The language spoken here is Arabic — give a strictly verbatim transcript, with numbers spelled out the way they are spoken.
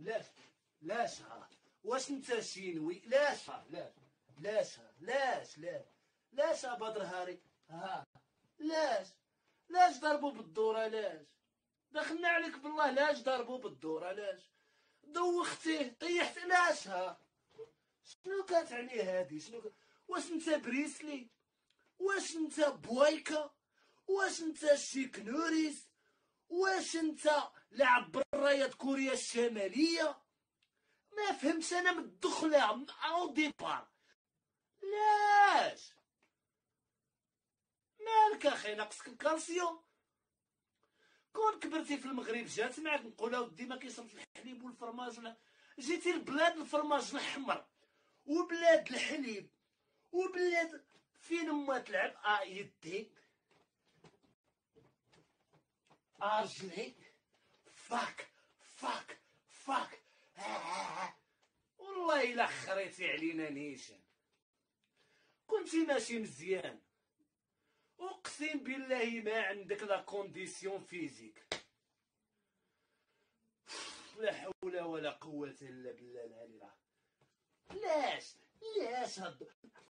لاش لاش ها واش انت شينوي؟ لاش ها لاش لاش ها لاش لاش لاش ها بدر هاري ها لاش لاش ضربوا بالدورة؟ لاش دخلنا عليك بالله؟ لاش ضربوا بالدورة؟ لاش دوختيه طيحت؟ لاش ها شنو كتعني هادي؟ شنو ك... واش انت بريسلي؟ واش انت بوايكا؟ واش انت شيك نوريس؟ واش انت لاعب بالرايات كوريا الشماليه؟ ما فهمتش انا من الدخله او ديبار. لاش مالك اخي؟ ناقصك الكالسيوم؟ كون كبرتي في المغرب جات معاك نقولها ودي ما كيصرف الحليب والفرماج ولا جيتي لبلاد الفرماج الحمر وبلاد الحليب وبلاد فين ما تلعب اه يدي ارجلي فاك فاك فاك آه. والله الا خريتي علينا نيشان. كنتي ماشي مزيان، اقسم بالله ما عندك لا كونديسيون فيزيك. لا حول ولا قوة الا بالله العلي العظيم. لاش لاش هاد